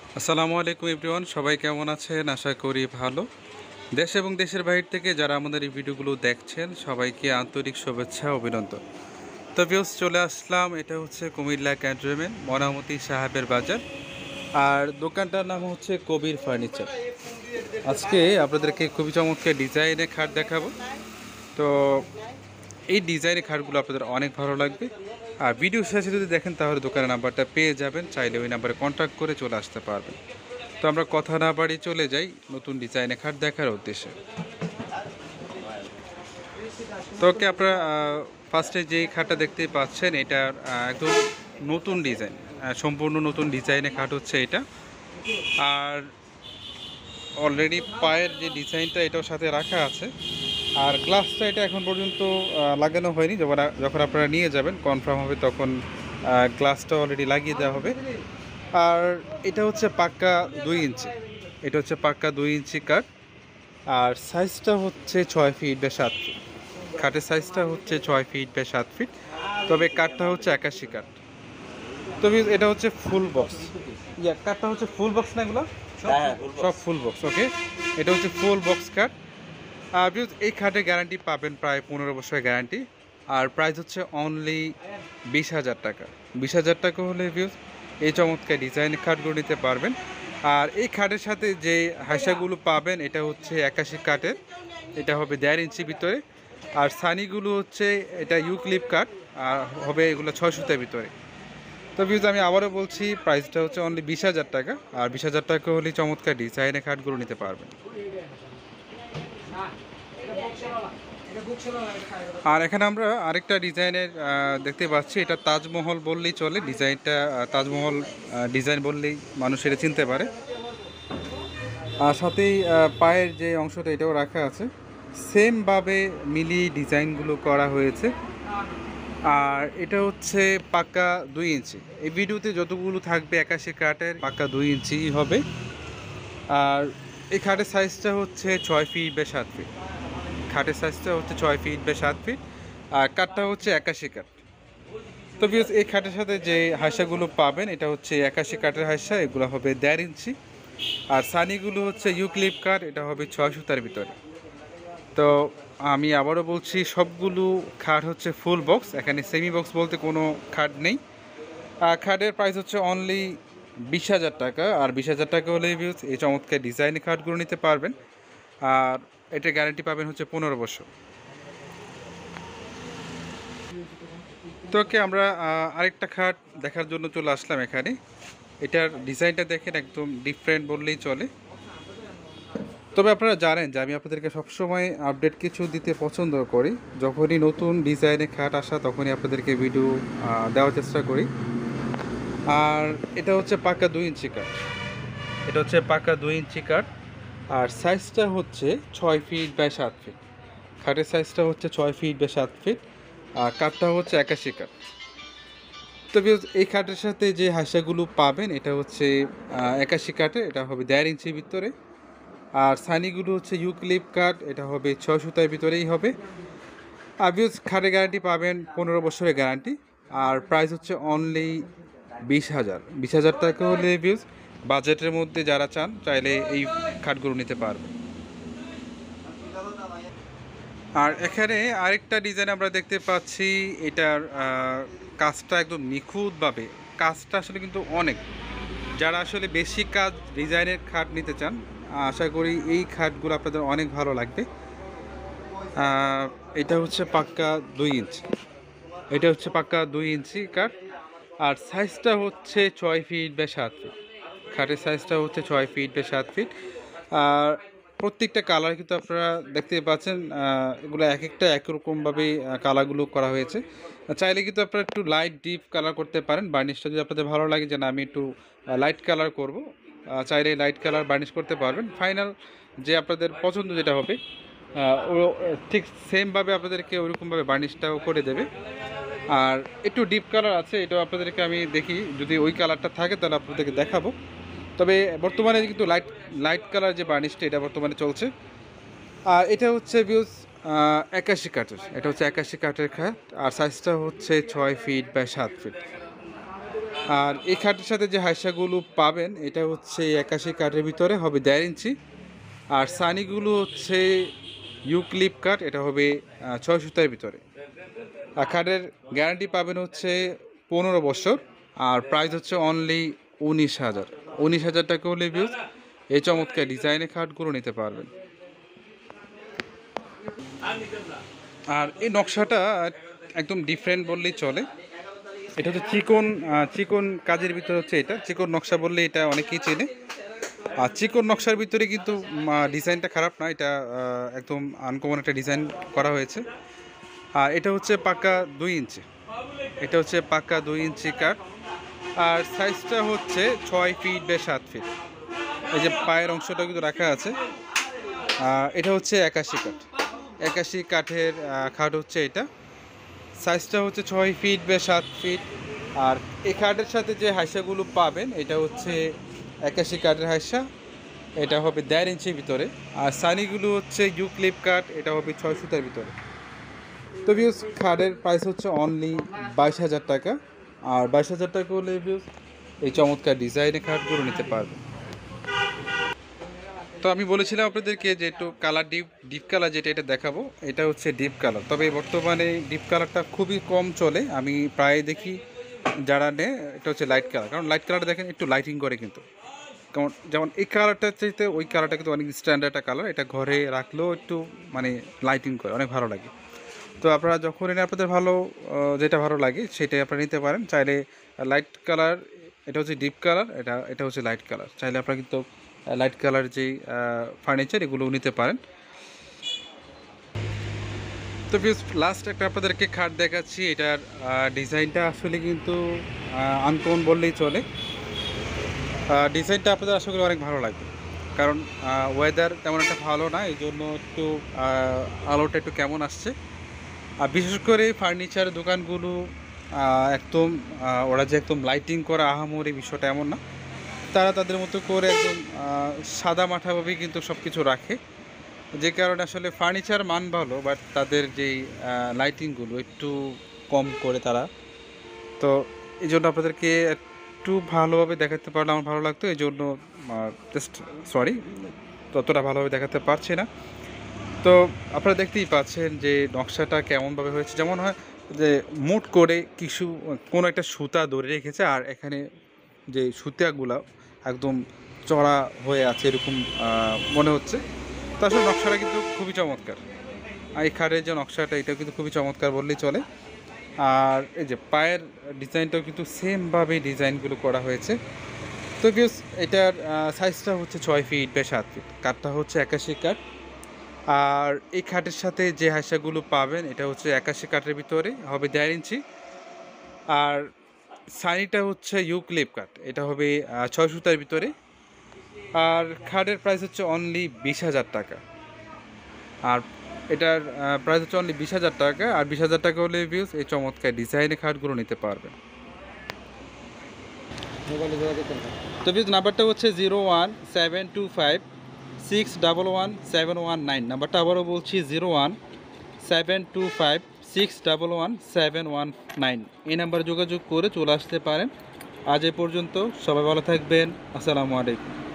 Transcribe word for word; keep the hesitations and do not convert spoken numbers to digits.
আসসালামু আলাইকুম এভরিওয়ান, সবাই কেমন আছেন? আশা করি ভালো। দেশ এবং দেশের বাইরে থেকে যারা আমাদের এই ভিডিওগুলো দেখছেন সবাইকে আন্তরিক শুভেচ্ছা ও অভিনন্দন। তো ভিউস, চলে আসলাম, এটা হচ্ছে কুমিল্লা ক্যান্টনমেন্ট মনামতি সাহেবের বাজার, আর দোকানটার নাম হচ্ছে কবির ফার্নিচার। আজকে আপনাদেরকে খুবই চমৎকার ডিজাইনে খাট দেখাবো। তো এই ডিজাইনের খাটগুলো আপনাদের অনেক ভালো লাগবে, আর ভিডিও শেষে যদি দেখেন তাহলে দোকানের নাম্বারটা পেয়ে যাবেন, চাইলে ওই নাম্বারে কন্ট্যাক্ট করে চলে আসতে পারবেন। তো আমরা কথা না বাড়িয়ে চলে যাই নতুন ডিজাইনের খাট দেখার উদ্দেশ্যে। তো ওকে, আপনারা ফার্স্টে যেই খাটটা দেখতে পাচ্ছেন এটার একদম নতুন ডিজাইন, সম্পূর্ণ নতুন ডিজাইনের খাট হচ্ছে এটা। আর অলরেডি পায়ের যে ডিজাইনটা এটাও সাথে রাখা আছে, আর গ্লাসটা এটা এখন পর্যন্ত লাগানো হয়নি। যখন যখন আপনারা নিয়ে যাবেন কনফার্ম হবে তখন গ্লাসটা অলরেডি লাগিয়ে দেওয়া হবে। আর এটা হচ্ছে পাক্কা দুই ইঞ্চি, এটা হচ্ছে পাক্কা দুই ইঞ্চি কাঠ। আর সাইজটা হচ্ছে ছয় ফিট বা সাত ফিট। কাঠের সাইজটা হচ্ছে ছয় ফিট বা সাত ফিট, তবে কাঠটা হচ্ছে একাশি কাঠ। তবে এটা হচ্ছে ফুল বক্স, ইয়া কাঠটা হচ্ছে ফুল বক্স না, এগুলো সব ফুল বক্স। ওকে, এটা হচ্ছে ফুল বক্স কাঠ। আর এই খাটের গ্যারান্টি পাবেন প্রায় পনেরো বছরের গ্যারান্টি। আর প্রাইস হচ্ছে অনলি বিশ হাজার টাকা। বিশ হাজার টাকা হলে ভিউজ এই চমৎকার ডিজাইনের খাটগুলো নিতে পারবেন। আর এই খাটের সাথে যে হাইসাগুলো পাবেন এটা হচ্ছে একাশি কাঠের, এটা হবে দেড় ইঞ্চি ভিতরে। আর সানিগুলো হচ্ছে এটা ইউক্লিপ কাঠ, আর হবে এগুলো ছয় সুতার ভিতরে। তো ভিউজ আমি আবারও বলছি, প্রাইসটা হচ্ছে অনলি বিশ হাজার টাকা। আর বিশ হাজার টাকা হলে চমৎকার ডিজাইনের খাটগুলো নিতে পারবেন। আর এখানে আমরা আরেকটা ডিজাইনের দেখতে পাচ্ছি, এটা তাজমহল বললেই চলে। ডিজাইনটা তাজমহল ডিজাইন বললেই মানুষ এটা চিনতে পারে। আর সাথেই পায়ের যে অংশটা এটাও রাখা আছে, সেমভাবে মিলিয়ে ডিজাইনগুলো করা হয়েছে। আর এটা হচ্ছে পাক্কা দুই ইঞ্চি। এই ভিডিওতে যতগুলো থাকবে একাশি কাঠের পাক্কা দুই ইঞ্চি হবে। আর এই খাটের সাইজটা হচ্ছে ছয় ফিট বা সাত ফিট। খাটের সাইজটা হচ্ছে ছয় ফিট বা সাত ফিট, আর কাঠটা হচ্ছে একাশি কাঠ। তো বিকজ এই খাটের সাথে যে হাঁসাগুলো পাবেন এটা হচ্ছে একাশি কাঠের হাঁসা, এগুলো হবে দেড় ইঞ্চি। আর সানিগুলো হচ্ছে ইউক্লিপ কাঠ, এটা হবে ছয় সুতার ভিতরে। তো আমি আবারও বলছি, সবগুলো খাট হচ্ছে ফুল বক্স, এখানে সেমি বক্স বলতে কোনো খাট নেই। আর খাটের প্রাইস হচ্ছে অনলি বিশ হাজার টাকা। আর বিশ হাজার টাকা হলে ভিউজ এই চমৎকার ডিজাইনের খাটগুলো নিতে পারবেন। আর এটার গ্যারান্টি পাবেন হচ্ছে পনেরো বছর। তো ওকে, আমরা আরেকটা খাট দেখার জন্য চলে আসলাম এখানে। এটার ডিজাইনটা দেখেন, একদম ডিফারেন্ট বললেই চলে। তবে আপনারা জানেন যে আমি আপনাদেরকে সবসময় আপডেট কিছু দিতে পছন্দ করি। যখনই নতুন ডিজাইনের খাট আসা তখনই আপনাদেরকে ভিডিও দেওয়ার চেষ্টা করি। আর এটা হচ্ছে পাক্কা দুই ইঞ্চি কাঠ, এটা হচ্ছে পাক্কা দুই ইঞ্চি কাঠ। আর সাইজটা হচ্ছে ছয় ফিট বাই সাত ফিট। খাটের সাইজটা হচ্ছে ছয় ফিট বাই সাত ফিট, আর কাঠটা হচ্ছে একাশি কাঠ। তবে এই কাঠের সাথে যে হাঁসাগুলো পাবেন এটা হচ্ছে একাশি কাঠে, এটা হবে দেড় ইঞ্চির ভিতরে। আর সানিগুলো হচ্ছে ইউক্লিপ কাঠ, এটা হবে ছয় সুতার ভিতরেই হবে। আর ভিউজ খাটের গ্যারান্টি পাবেন পনেরো বছরের গ্যারান্টি। আর প্রাইস হচ্ছে অনলি বিশ হাজার বিশ হাজার টাকা হলে ভিউজ বাজেটের মধ্যে যারা চান চাইলে এই খাটগুলো নিতে পারবেন। আর এখানে আরেকটা ডিজাইন আমরা দেখতে পাচ্ছি, এটার কাজটা একদম নিখুঁতভাবে, কাজটা আসলে কিন্তু অনেক, যারা আসলে বেশি কাজ ডিজাইনের খাট নিতে চান আশা করি এই খাটগুলো আপনাদের অনেক ভালো লাগবে। এটা হচ্ছে পাক্কা দুই ইঞ্চি, এটা হচ্ছে পাক্কা দুই ইঞ্চি কাঠ। আর সাইজটা হচ্ছে ছয় ফিট বা সাত ফিট। খাটের সাইজটা হচ্ছে ছয় ফিট বা সাত ফিট। আর প্রত্যেকটা কালার কিন্তু আপনারা দেখতে পাচ্ছেন, এগুলো এক একটা একরকমভাবে কালারগুলো করা হয়েছে। চাইলে কিন্তু আপনারা একটু লাইট ডিপ কালার করতে পারেন। বার্নিশটা যদি আপনাদের ভালো লাগে যে না আমি একটু লাইট কালার করব, চাইলে লাইট কালার বার্নিশ করতে পারবেন। ফাইনাল যে আপনাদের পছন্দ যেটা হবে ও ঠিক সেমভাবে আপনাদেরকে ওইরকমভাবে বার্নিশটাও করে দেবে। আর একটু ডিপ কালার আছে, এটাও আপনাদেরকে আমি দেখি যদি ওই কালারটা থাকে তাহলে আপনাদেরকে দেখাবো। তবে বর্তমানে কিন্তু লাইট লাইট কালার যে বার্নিশটা এটা বর্তমানে চলছে। আর এটা হচ্ছে ভিউজ একাশি কাঠের, এটা হচ্ছে একাশি কাঠের খাট। আর সাইজটা হচ্ছে ছয় ফিট বা সাত ফিট। আর এই খাটের সাথে যে হাইসাগুলো পাবেন এটা হচ্ছে একাশি কাঠের ভিতরে, হবে দেড় ইঞ্চি। আর সানিগুলো হচ্ছে ইউক্লিপ কাঠ, এটা হবে ছয় সুতার ভিতরে। আর খাটের গ্যারান্টি পাবেন হচ্ছে পনেরো বছর। আর প্রাইস হচ্ছে অনলি উনিশ হাজার উনিশ হাজার টাকা হলে ভিউজ এই চমৎকার ডিজাইনের খাটগুলো নিতে পারবেন। আর এই নকশাটা একদম ডিফারেন্ট বললেই চলে। এটা হচ্ছে চিকন চিকন কাজের ভিতরে হচ্ছে এটা চিকন নকশা বললে এটা অনেকেই চেনে। আর চিকন নকশার ভিতরে কিন্তু ডিজাইনটা খারাপ না, এটা একদম আনকমন একটা ডিজাইন করা হয়েছে। আর এটা হচ্ছে পাক্কা দুই ইঞ্চি এটা হচ্ছে পাক্কা দুই ইঞ্চি কাঠ। আর সাইজটা হচ্ছে ছয় ফিট বা সাত ফিট। এই যে পায়ের অংশটা কিন্তু রাখা আছে। এটা হচ্ছে একাশি কাঠ একাশি কাঠের খাট হচ্ছে এটা। সাইজটা হচ্ছে ছয় ফিট বা সাত ফিট। আর এই খাটের সাথে যে হাইসাগুলো পাবেন এটা হচ্ছে একাশি কাঠের হাইসা, এটা হবে দেড় ইঞ্চির ভিতরে। আর সানিগুলো হচ্ছে ইউক্লিপ কাঠ, এটা হবে ছয় সুতার ভিতরে। তো ভিউস খাটের প্রাইস হচ্ছে অনলি বাইশ হাজার টাকা। আর বাইশ হাজার টাকা হলে ভিউস এই চমৎকার ডিজাইনের খাটগুলো নিতে পারবেন। তো আমি বলেছিলাম আপনাদেরকে যে একটু কালার ডিপ ডিপ কালার যেটা এটা দেখাবো, এটা হচ্ছে ডিপ কালার। তবে বর্তমানে ডিপ কালারটা খুবই কম চলে, আমি প্রায় দেখি যারা নেয় এটা হচ্ছে লাইট কালার। কারণ লাইট কালার দেখেন একটু লাইটিং করে কিন্তু, কারণ যেমন এই কালারটার চাইতে ওই কালারটা কিন্তু অনেক স্ট্যান্ডার্ড একটা কালার, এটা ঘরে রাখলেও একটু মানে লাইটিং করে, অনেক ভালো লাগে। তো আপনারা যখন এনে আপনাদের ভালো যেটা ভালো লাগে সেটাই আপনারা নিতে পারেন। চাইলে লাইট কালার, এটা হচ্ছে ডিপ কালার, এটা এটা হচ্ছে লাইট কালার। চাইলে আপনারা কিন্তু লাইট কালার যেই ফার্নিচার এগুলো নিতে পারেন। তো লাস্ট একটা আপনাদেরকে খাট দেখাচ্ছি। এটার ডিজাইনটা আসলে কিন্তু আনকমন বললেই চলে। ডিজাইনটা আপনাদের আশা করি অনেক ভালো লাগবে, কারণ ওয়েদার তেমন একটা ভালো না, এই জন্য একটু আলোটা একটু কেমন আসছে। আর বিশেষ করে ফার্নিচার দোকানগুলো একদম ওরা যে একদম লাইটিং করা আহামরি বিষয়টা এমন না, তারা তাদের মতো করে একদম সাদা মাঠাভাবেই কিন্তু সব কিছু রাখে, যে কারণে আসলে ফার্নিচার মান ভালো, বাট তাদের যেই লাইটিংগুলো একটু কম করে তারা। তো এই জন্য আপনাদেরকে একটু ভালোভাবে দেখাতে পারলে আমার ভালো লাগতো, এই জন্য জাস্ট সরি ততটা ভালোভাবে দেখাতে পারছি না। তো আপনারা দেখতেই পাচ্ছেন যে নকশাটা কেমনভাবে হয়েছে, যেমন হয় যে মোট করে কিছু কোনো একটা সুতা ধরে রেখেছে, আর এখানে যে সুতাগুলো একদম চড়া হয়ে আছে এরকম মনে হচ্ছে। তো আসলে নকশাটা কিন্তু খুবই চমৎকার। আর এই খাটের যে নকশাটা এটা কিন্তু খুবই চমৎকার বললেই চলে। আর এই যে পায়ের ডিজাইনটাও কিন্তু সেমভাবে ডিজাইনগুলো করা হয়েছে। তো ভিউস এটার সাইজটা হচ্ছে ছয় ফিট বা সাত ফিট, কাঠটা হচ্ছে একাশি কাঠ। আর এই খাটের সাথে যে হাইসাগুলো পাবেন এটা হচ্ছে একাশি কাঠের ভিতরে, হবে দেড় ইঞ্চি। আর সানিটা হচ্ছে ইউক্লিপ কাঠ, এটা হবে ছয় সুতার ভিতরে। আর খাটের প্রাইস হচ্ছে অনলি বিশ হাজার টাকা। আর এটার প্রাইস হচ্ছে অনলি বিশ হাজার টাকা। আর বিশ হাজার টাকা হলে ভিউস এই চমৎকার ডিজাইনের খাটগুলো নিতে পারবেন। তো ভিউস নাম্বারটা হচ্ছে zero one seven two five six double one seven one nine. নাম্বারটা আবারও বলছি zero one seven two five six double one seven one nine. এই নাম্বারে যোগাযোগ করে চলে আসতে পারেন। আজ এ পর্যন্ত, সবাই ভালো থাকবেন। আসসালামু আলাইকুম।